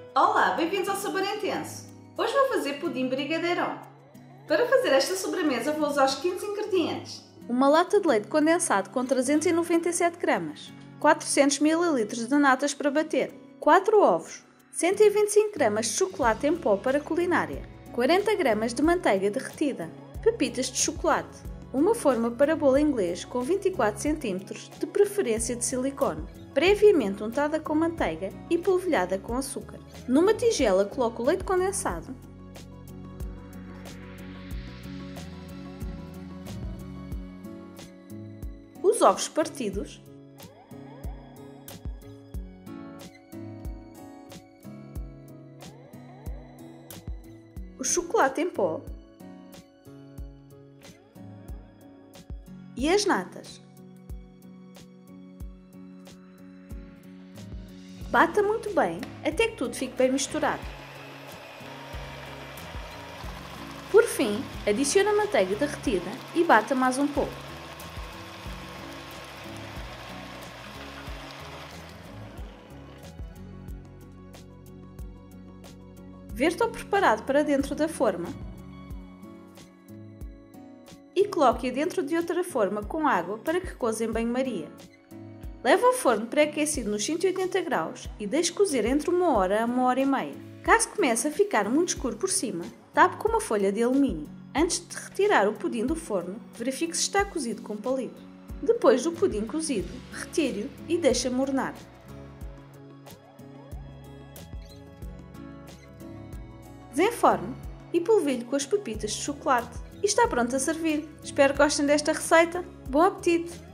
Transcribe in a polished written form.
Olá, bem-vindos ao Sabor Intenso! Hoje vou fazer pudim brigadeirão. Para fazer esta sobremesa vou usar os seguintes ingredientes: uma lata de leite condensado com 397 gramas, 400 ml de natas para bater, 4 ovos, 125 gramas de chocolate em pó para culinária, 40 gramas de manteiga derretida, pepitas de chocolate, uma forma para bolo inglês com 24 cm, de preferência de silicone, previamente untada com manteiga e polvilhada com açúcar. Numa tigela coloco o leite condensado, os ovos partidos, o chocolate em pó e as natas. Bata muito bem até que tudo fique bem misturado. Por fim, adicione a manteiga derretida e bata mais um pouco. Verta o preparado para dentro da forma e coloque-a dentro de outra forma com água para que coze em banho-maria. Leve ao forno pré-aquecido nos 180 graus e deixe cozer entre 1 hora a 1 hora e meia. Caso comece a ficar muito escuro por cima, tape com uma folha de alumínio. Antes de retirar o pudim do forno, verifique se está cozido com palito. Depois do pudim cozido, retire-o e deixe amornar. Desenforme e polvilhe com as pepitas de chocolate. E está pronto a servir. Espero que gostem desta receita. Bom apetite!